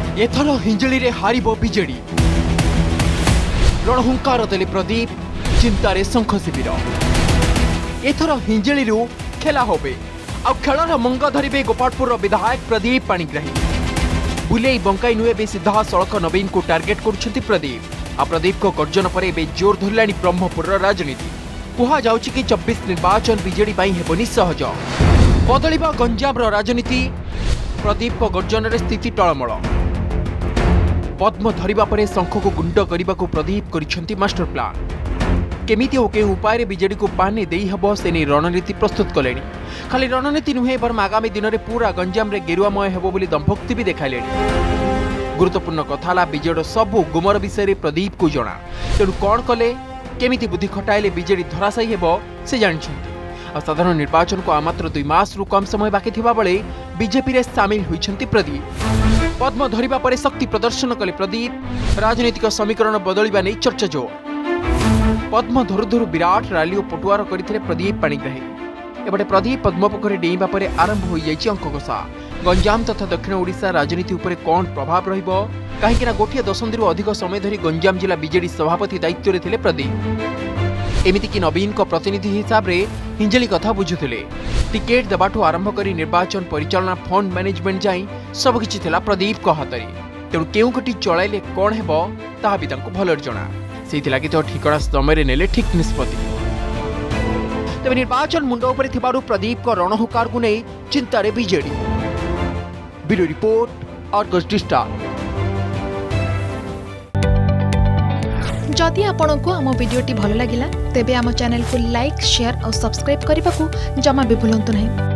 एथर हिंजली रे हारिबो बीजेडी रणहुंकार देले प्रदीप चिंतारे शंख शिविर एथर हिंजली खेला होबे आ खेलर मंग धरिबे गोपालपुर विधायक प्रदीप पाणिग्राही बुले बंकाई नुए बे सीधा सड़क नवीन को टार्गेट करुछंती प्रदीप आ प्रदीप को गर्जन पर बे जोर धरलानी ब्रह्मपुर राजनीति कुहा जाउछि कि 24 निर्वाचन बीजेडी पाई हेबनी सहज बदलिबा गंजाम राजनीति प्रदीप को गर्जन रे स्थिति टळमळ पद्म धरिबा परे शंख को गुंड करने को प्रदीप करिसेंती मास्टर प्लान केमिति ओ के उपाय बीजेडी को पाने देई हबो से नहीं रणनीति प्रस्तुत कलेनी खाली रणनीति नुहे बरम आगामी दिन में पूरा गंजाम रे गेरुआमय हेबो बोली दंभक्ति भी देखाइलेनी गुरुत्वपूर्ण कथा बीजेडी सबू गुमर विषय प्रदीप को जना तेणु कौन कले केमिति बुद्धि खटाइले बीजेडी धराशायी हेबो से जानिछंती आ साधारण निर्वाचन को मात्र 2 मास रु कम समय बाकी थिबा बेले बीजेपी रे शामिल होइछंती प्रदीप पद्म धरिबा परे शक्ति प्रदर्शन कले प्रदीप राजनीतिक समीकरण बदलिबा नै चर्चा जो पद्म धरु धरु विराट रैली और पटुआर करथिले प्रदीप पाणिग्राही एबटे प्रदीप पद्मपोखरी डेइबा परे आरंभ होई जाइछि अंककषा गंजाम तथा दक्षिण ओडिशा राजनीति उपरे कौन प्रभाव रहिबो काहेकि ना गोटिए दशंधि अधिक समय धरी गंजाम जिला बीजेडी सभापति दायित्व रे थिले प्रदीप एमिति कि नवीन को प्रतिनिधि हिसाब रे हिंजली कथा बुझुथिले टिकेट देबाठू आरंभ करी निर्वाचन परिचालना फंड मैनेजमेंट जाई सबकिछि थिला प्रदीप को हातरी तेणु केउ कटी चलाइले कौन हेबो ताहा भी तांको भलर जणा सेहिति लागि तो ठिकणा समय रे नेले ठीक निष्पत्ति तबे निर्वाचन मुंड उपरे थिबारु प्रदीप को रणहुंकार को नै चिंता रे BJD bureau report Argus digital. जदि आपंक आम भिडी भल लगा तेब आम चैनल को लाइक शेयर और सब्सक्राइब करने को जमा भी भूलु नहीं।